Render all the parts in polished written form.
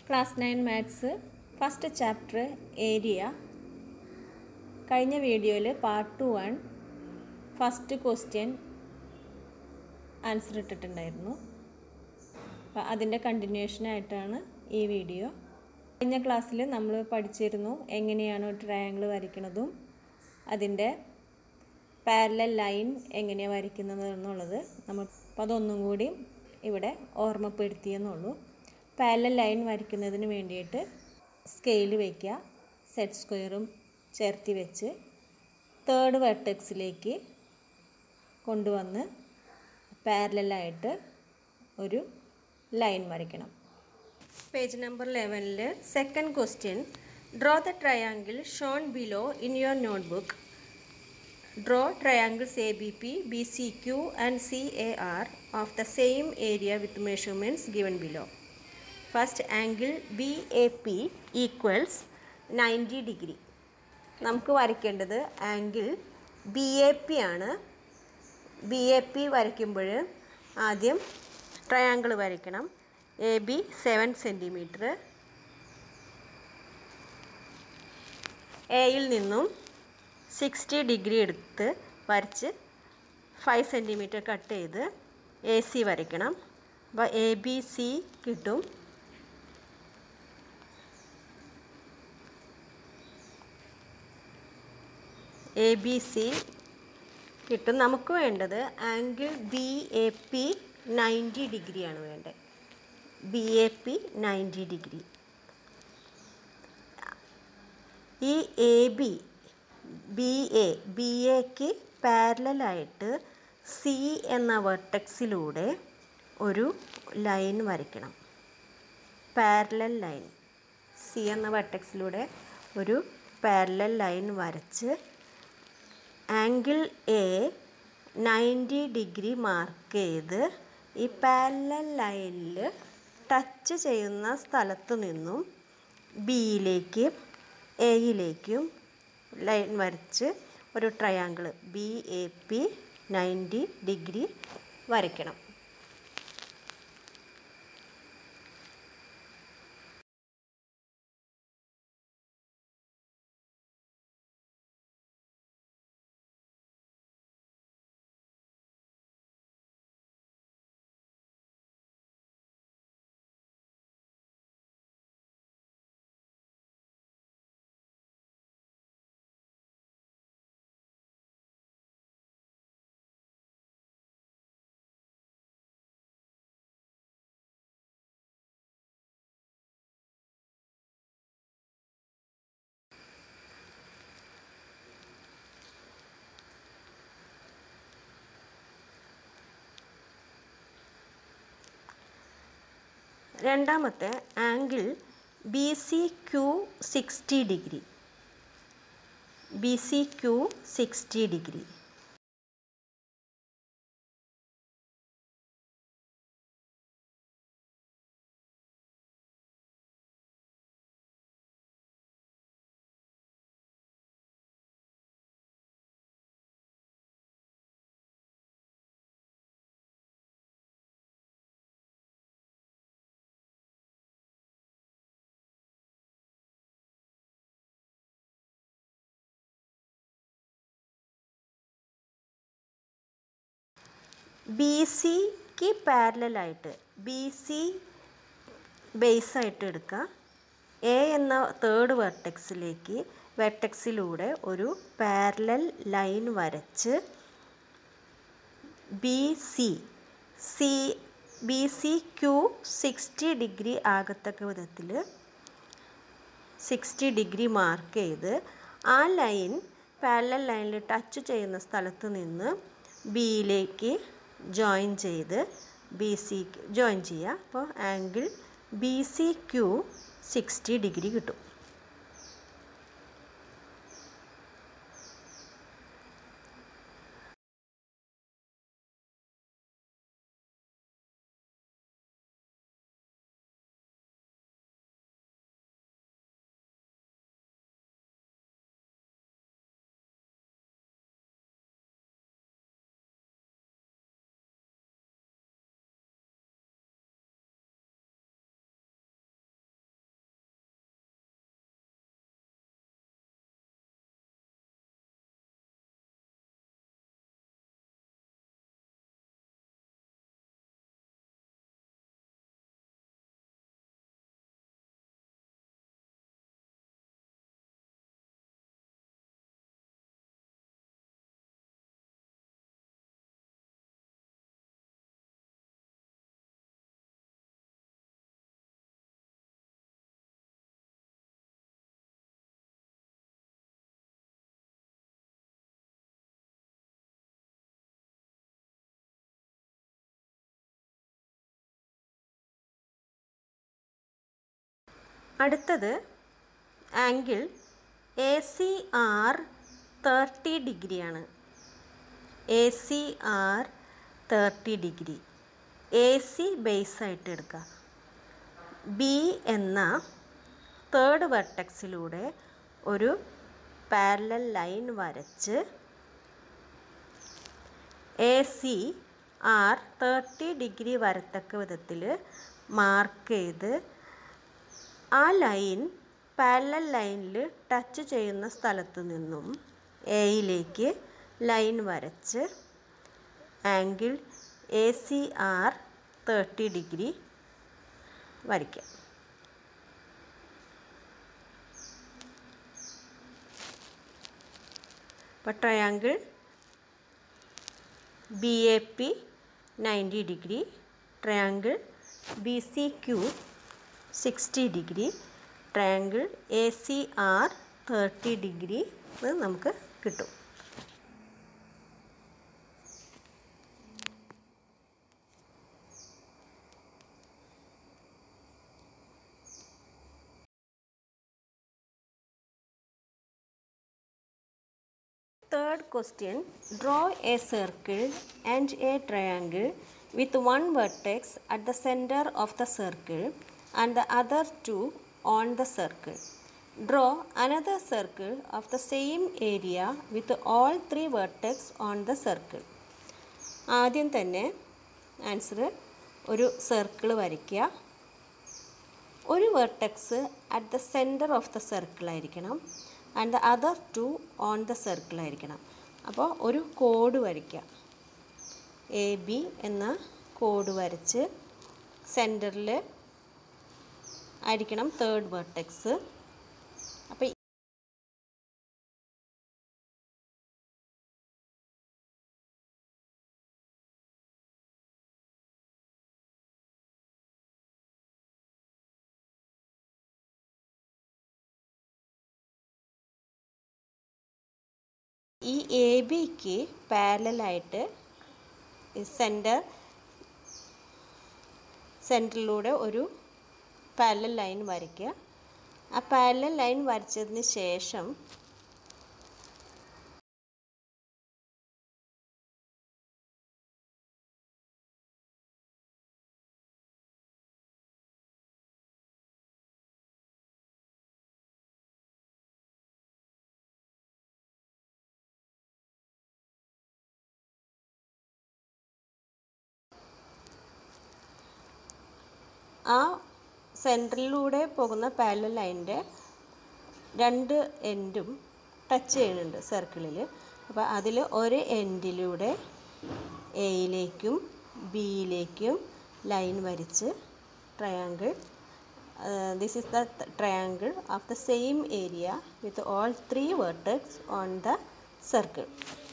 Class 9 Maths First Chapter Area കഴിഞ്ഞ വീഡിയോയിൽ part 1 first question answer ഇട്ടിട്ടുണ്ടായിരുന്നു. അപ്പോൾ അതിൻ്റെ കണ്ടിന്യൂഷനായിട്ടാണ് ഈ വീഡിയോ. കഴിഞ്ഞ ക്ലാസ്സിൽ നമ്മൾ പഠിച്ചിരുന്നു എങ്ങനെയാണ് ഒരു ട്രയാങ്കിൾ വരയ്ക്കുന്നതും അതിൻ്റെ പാരലൽ ലൈൻ എങ്ങനെയാണ് വരയ്ക്കുന്നത് എന്നുള്ളത് നമ്മൾ അതൊന്നും കൂടി ഇവിടെ ഓർമ്മപ്പെടുത്തിയെന്നുള്ളൂ. പാരലൽ ലൈൻ വരയ്ക്കുന്നതിന് വേണ്ടിയിട്ട് സ്കെയിൽ വയ്ക്കുക, സെറ്റ് സ്ക്വയറും ചേർത്തി വെച്ച് തേർഡ് വെർട്ടെക്സിലേക്ക് കൊണ്ടുവന്ന് പാരലലായിട്ട് ഒരു ലൈൻ വരയ്ക്കണം. Page number 11 second question, draw the triangle shown below in your notebook. Draw triangles ABP, BCQ and CAR of the same area with measurements given below. First, angle BAP equals 90 degree. നമുക്ക് വരയ്ക്കേണ്ടത് angle BAP ആണ്. BAP വരയ്ക്കുമ്പോൾ ആദ്യം triangle വരയ്ക്കണം. AB 7 centimetre, എയിൽ നിന്നും 60 degree എടുത്ത് വരച്ച് 5 സെൻറ്റിമീറ്റർ കട്ട് ചെയ്ത് AC വരയ്ക്കണം. അപ്പോൾ ABC കിട്ടും. ABC കിട്ടും. നമുക്ക് വേണ്ടത് ആംഗിൾ BAP 90 ഡിഗ്രിയാണ് വേണ്ടത്. BAP 90 degree. ഈ AB BAക്ക് പാരലലായിട്ട് C എന്ന വെർട്ടെക്സിലൂടെ ഒരു ലൈൻ വരയ്ക്കണം. പാരലൽ ലൈൻ C എന്ന വെർട്ടെക്സിലൂടെ ഒരു പാരലൽ ലൈൻ വരച്ച് ആംഗിൾ A 90 ഡിഗ്രി മാർക്ക് ചെയ്ത് ഈ പാരലൽ ലൈനിൽ ടച്ച് ചെയ്യുന്ന സ്ഥലത്തു നിന്നും Bയിലേക്കും Aയിലേക്കും ലൈൻ വരച്ച് ഒരു ട്രയാങ്കിൾ BAP 90 ഡിഗ്രി വരയ്ക്കണം. രണ്ടാമത്തെ angle BCQ 60 degree. BCQ 60 degree. BCക്ക് പാരലലായിട്ട് BC ബേസായിട്ട് എടുക്കുക. A എന്ന തേർഡ് വെർട്ടെക്സിലൂടെ ഒരു പാരലൽ ലൈൻ വരച്ച് BCQ 60 ഡിഗ്രി ആകത്തക്ക വിധത്തിൽ 60 ഡിഗ്രി മാർക്ക് ചെയ്ത് ആ ലൈൻ പാരലൽ ലൈനിൽ ടച്ച് ചെയ്യുന്ന സ്ഥലത്ത് നിന്ന് Bയിലേക്ക് ജോയിൻ ചെയ്ത് BCക്ക് ജോയിൻ ചെയ്യുക. അപ്പോൾ ആംഗിൾ BCQ 60 ഡിഗ്രി കിട്ടും. അടുത്തത് ആംഗിൾ ACR 30 ഡിഗ്രിയാണ്. ACR 30 degree. AC ബേസ് ആയിട്ട് എടുക്കുക. B എന്ന തേർഡ് വെർട്ടെക്സിലൂടെ ഒരു പാരലൽ ലൈൻ വരച്ച് ACR 30 ഡിഗ്രി വരത്തക്ക വിധത്തിൽ മാർക്ക് ചെയ്ത് ആ ലൈൻ പാരലൽ ലൈനിൽ ടച്ച് ചെയ്യുന്ന സ്ഥലത്തു നിന്നും എയിലേക്ക് ലൈൻ വരച്ച് ആംഗിൾ ACR 30 ഡിഗ്രി വരയ്ക്കാം. അപ്പോൾ triangle BAP 90 degree, triangle BCQ 60 degree, triangle ACR 30 degree നമുക്ക് കിട്ടും. Third question, draw a circle and a triangle with one vertex at the center of the circle and the other two on the circle. Draw another circle of the same area with all three vertex on the circle. ആദ്യം തന്നെ answer ഒരു circle വരയ്ക്കുക. ഒരു vertex at the centre of the circle ആയിരിക്കണം and the other two on the circle ആയിരിക്കണം. അപ്പോൾ ഒരു code വരയ്ക്കുക. AB എന്ന കോഡ് വരച്ച് സെൻറ്ററിൽ ആയിരിക്കണം തേർഡ് വെർട്ടെക്സ്. അപ്പോൾ ഈ ABക്ക് പാരലലായിട്ട് സെൻറ്ററിലൂടെ ഒരു പാരലൽ ലൈൻ വരയ്ക്കുക. ആ പാരലൽ ലൈൻ വരച്ചതിന് ശേഷം ആ സെൻറ്ററിലൂടെ പോകുന്ന പാരലൽ ലൈനിൻ്റെ രണ്ട് എൻഡും ടച്ച് ചെയ്യുന്നുണ്ട് സർക്കിളിൽ. അപ്പോൾ അതിൽ ഒരു എൻഡിലൂടെ എയിലേക്കും ബിയിലേക്കും ലൈൻ വരച്ച് triangle this is the triangle of the same area with all three vertex on the circle.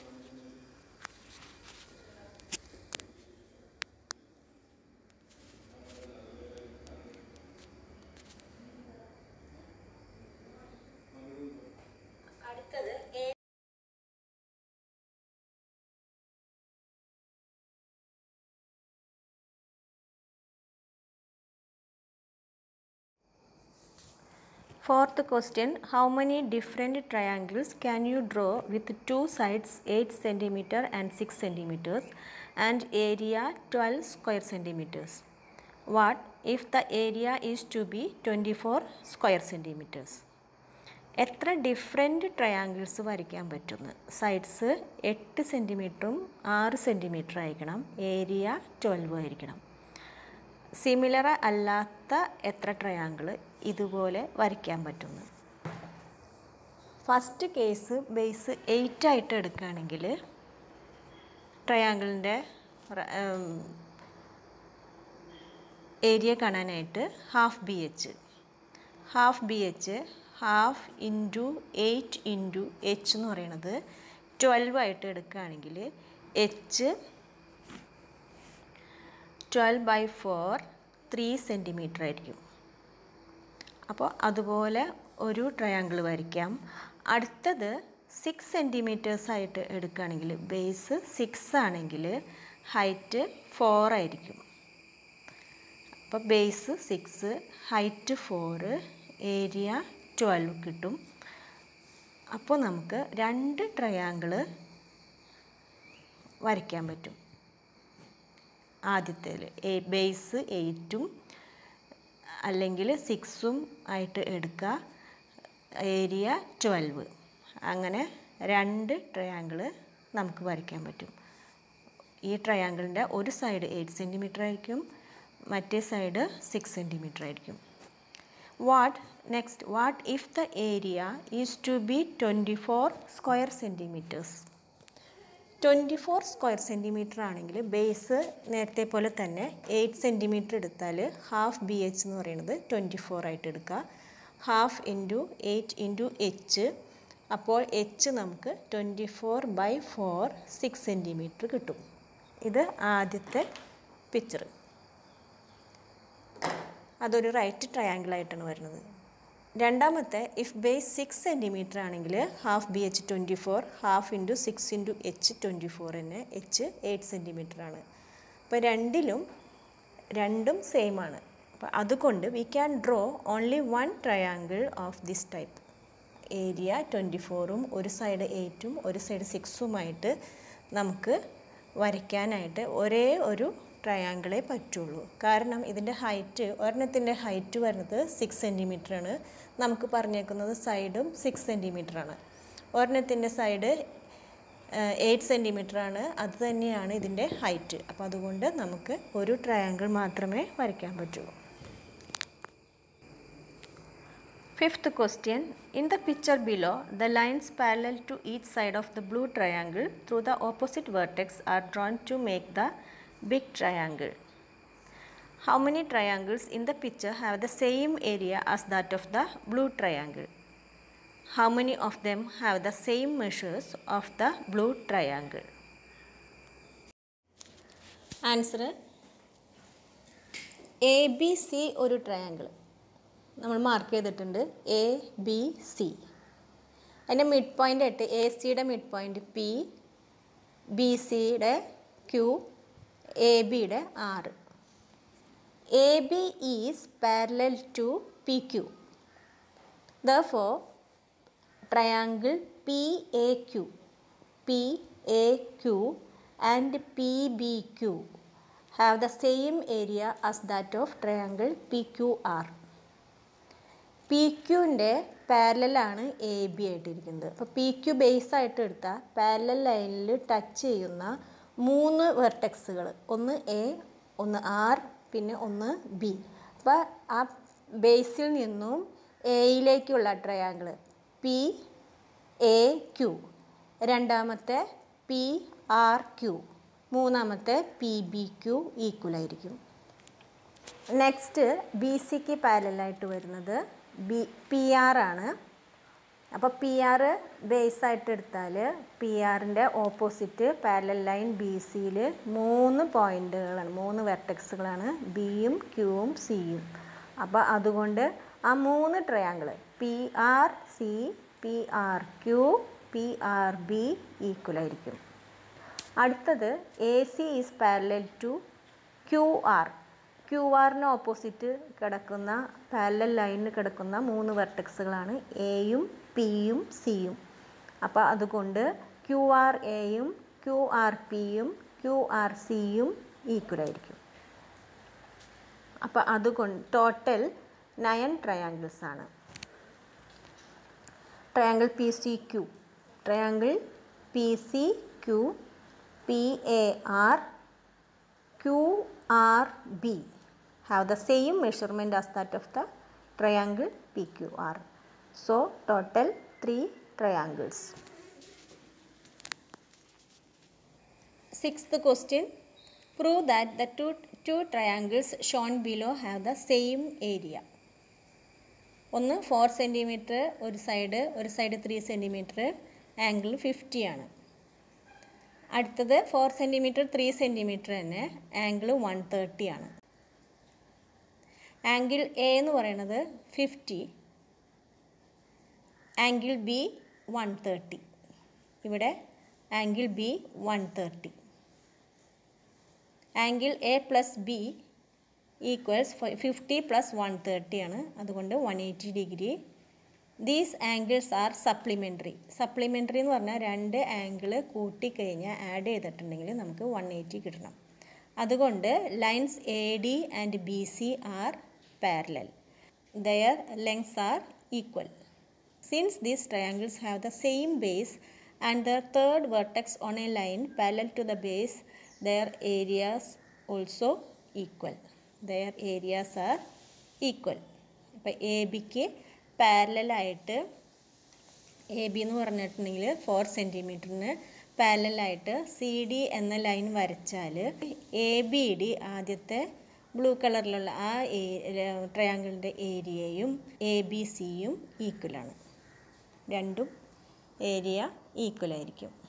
Fourth question, how many different triangles can you draw with two sides 8 cm and 6 cm and area 12 square centimeters? What if the area is to be 24 square centimeters? എത്ര different triangles വരയ്ക്കാൻ പറ്റുന്നു? Sides 8 സെൻറ്റിമീറ്ററും 6 centimetre ആയിരിക്കണം, area 12 ആയിരിക്കണം. Similar അല്ലാത്ത എത്ര triangle ഇതുപോലെ വരയ്ക്കാൻ പറ്റുന്നു? ഫസ്റ്റ് കേസ് ബേസ് 8 ആയിട്ട് എടുക്കുകയാണെങ്കിൽ ട്രയാങ്കിളിൻ്റെ ഏരിയ കാണാനായിട്ട് half B H half into 8 into H എന്ന് പറയുന്നത് 12 ആയിട്ട് എടുക്കുകയാണെങ്കിൽ എച്ച് 12/4 3 സെൻറ്റിമീറ്റർ ആയിരിക്കും. അപ്പോൾ അതുപോലെ ഒരു ട്രയാങ്കിൾ വരയ്ക്കാം. അടുത്തത് 6 സെൻറ്റിമീറ്റേഴ്സ് ആയിട്ട് എടുക്കുകയാണെങ്കിൽ ബേസ് 6 ആണെങ്കിൽ ഹൈറ്റ് 4 ആയിരിക്കും. അപ്പോൾ ബേസ് 6 ഹൈറ്റ് 4 ഏരിയ 12 കിട്ടും. അപ്പോൾ നമുക്ക് രണ്ട് ട്രയാങ്കിൾ വരയ്ക്കാൻ പറ്റും. ആദ്യത്തേൽ ബേസ് 8ഉം അല്ലെങ്കിൽ 6ഉം ആയിട്ട് എടുക്കുക, ഏരിയ 12. അങ്ങനെ രണ്ട് ട്രയാങ്കിൾ നമുക്ക് വരയ്ക്കാൻ പറ്റും. ഈ ട്രയാങ്കിളിൻ്റെ ഒരു സൈഡ് 8 സെൻറ്റിമീറ്റർ ആയിരിക്കും, മറ്റേ സൈഡ് 6 സെൻറ്റിമീറ്റർ ആയിരിക്കും. What if the area is to be 24 square centimeters? 24 square centimetre ആണെങ്കിൽ ബേസ് നേരത്തെ പോലെ തന്നെ 8 സെൻറ്റിമീറ്റർ എടുത്താൽ ഹാഫ് BH എന്ന് പറയുന്നത് 24 ആയിട്ട് എടുക്കുക. ഹാഫ് ഇൻറ്റു 8 ഇൻറ്റു H, അപ്പോൾ H നമുക്ക് 24/4 6 സെൻറ്റിമീറ്റർ കിട്ടും. ഇത് ആദ്യത്തെ പിക്ചർ. അതൊരു റൈറ്റ് ട്രയാങ്കിൾ ആയിട്ടാണ് വരുന്നത്. രണ്ടാമത്തെ ഇഫ് ബേസ് 6 സെൻറ്റിമീറ്റർ ആണെങ്കിൽ half BH 24, half into 6 into H 24 തന്നെ, H 8 സെൻറ്റിമീറ്റർ ആണ്. അപ്പോൾ രണ്ടും സെയിം ആണ്. അപ്പോൾ അതുകൊണ്ട് we can draw only one triangle of this type. Area 24ഉം ഒരു സൈഡ് 8ഉം ഒരു സൈഡ് 6ഉമായിട്ട് നമുക്ക് വരയ്ക്കാനായിട്ട് ഒരേ ഒരു ട്രയാങ്കിളേ പറ്റുള്ളൂ. കാരണം ഇതിൻ്റെ ഹൈറ്റ്, ഒരെണ്ണത്തിൻ്റെ ഹൈറ്റ് വരുന്നത് 6 സെൻറ്റിമീറ്റർ ആണ്. നമുക്ക് പറഞ്ഞേക്കുന്നത് സൈഡും 6 സെൻറ്റിമീറ്റർ ആണ്. ഒരെണ്ണത്തിൻ്റെ സൈഡ് 8 സെൻറ്റിമീറ്റർ ആണ്. അത് തന്നെയാണ് ഇതിൻ്റെ ഹൈറ്റ്. അപ്പോൾ അതുകൊണ്ട് നമുക്ക് ഒരു ട്രയാങ്കിൾ മാത്രമേ വരയ്ക്കാൻ പറ്റുള്ളൂ. Fifth question. In the picture below, the lines parallel to each side of the blue triangle through the opposite vertex are drawn to make the big triangle. How many triangles in the picture have the same area as that of the blue triangle? How many of them have the same measures of the blue triangle? Answer: ABC ഒരു triangle നമ്മൾ mark ചെയ്തിട്ടുണ്ട്. ABC. അതിൻ്റെ mid point ആയിട്ട് AC-യുടെ mid point P, BC-യുടെ Q, AB-യുടെ R. AB is parallel to PQ. Therefore, triangle PAQ and PBQ have the same area as that of triangle PQR. PQൻ്റെ പാരലലാണ് AB ആയിട്ടിരിക്കുന്നത്. അപ്പോൾ PQ ബേസ് ആയിട്ട് എടുത്താൽ പാരലൽ ലൈനിൽ ടച്ച് ചെയ്യുന്ന 3 വെർട്ടെക്സുകൾ, ഒന്ന് A, ഒന്ന് R, പിന്നെ ഒന്ന് B. അപ്പോൾ ആ ബേസിൽ നിന്നും എയിലേക്കുള്ള ട്രയാങ്കിൾ PAQ, രണ്ടാമത്തെ PRQ, മൂന്നാമത്തെ PBQ ഈക്വലായിരിക്കും. നെക്സ്റ്റ് BCക്ക് പാരലായിട്ട് വരുന്നത് PR ആണ്. അപ്പോൾ PR ബേസ് ആയിട്ട് എടുത്താൽ PRൻ്റെ ഓപ്പോസിറ്റ് പാരലൽ ലൈൻ BCയിൽ 3 പോയിൻ്റുകളാണ്, 3 വെർട്ടെക്സുകളാണ് Bയും Qയും Cയും. അപ്പോൾ അതുകൊണ്ട് ആ 3 ട്രയാങ്കിൾ PRC, PRQ, PRB ഈക്വലായിരിക്കും. അടുത്തത് AC is parallel to QR. QRന് ഓപ്പോസിറ്റ് കിടക്കുന്ന പാരലൽ ലൈനിൽ കിടക്കുന്ന 3 വെർട്ടെക്സുകളാണ് Aയും Pയും Cയും. അപ്പോൾ അതുകൊണ്ട് QRAയും QRPയും QRCയും ഈക്വലായിരിക്കും. അപ്പോൾ അതുകൊണ്ട് ടോട്ടൽ 9 ട്രയാങ്കിൾസ് ആണ്. Triangle PCQ, triangle PCQ, PAR, QRB have the same measurement as that of the triangle PQR. So total 3 triangles. Sixth question. Prove that the two triangles shown below have the same area. ഒന്ന് 4 centimetre ഒരു side 3 centimetre, angle 50 ആണ്. അടുത്തത് 4 centimetre 3 centimetre തന്നെ, angle 130 ആണ്. Angle A എന്ന് പറയുന്നത് 50, angle B 130. ഇവിടെ angle B 130. Angle A plus B equals 50 plus 130 ആണ്. അതുകൊണ്ട് 180 ഡിഗ്രി. These angles are supplementary. Supplementary എന്ന് പറഞ്ഞാൽ രണ്ട് ആംഗിൾ കൂട്ടിക്കഴിഞ്ഞാൽ ആഡ് ചെയ്തിട്ടുണ്ടെങ്കിൽ നമുക്ക് 180 കിട്ടണം. അതുകൊണ്ട് lines A D and B C are parallel. Their lengths are equal. Since these triangles have the same base and their third vertex on a line parallel to the base, their areas also equal. Their areas are equal. അപ്പോൾ A ബിക്ക് പാരലായിട്ട് A B എന്ന് പറഞ്ഞിട്ടുണ്ടെങ്കിൽ 4 സെൻറ്റിമീറ്ററിന് പാരലായിട്ട് C D എന്ന ലൈൻ വരച്ചാൽ എ ബി ഡി ആദ്യത്തെ ബ്ലൂ കളറിലുള്ള ആ ട്രയാങ്കിളിൻ്റെ ഏരിയയും എ ബി സിയും ഈക്വലാണ്. രണ്ടും ഏരിയ ഈക്വലായിരിക്കും.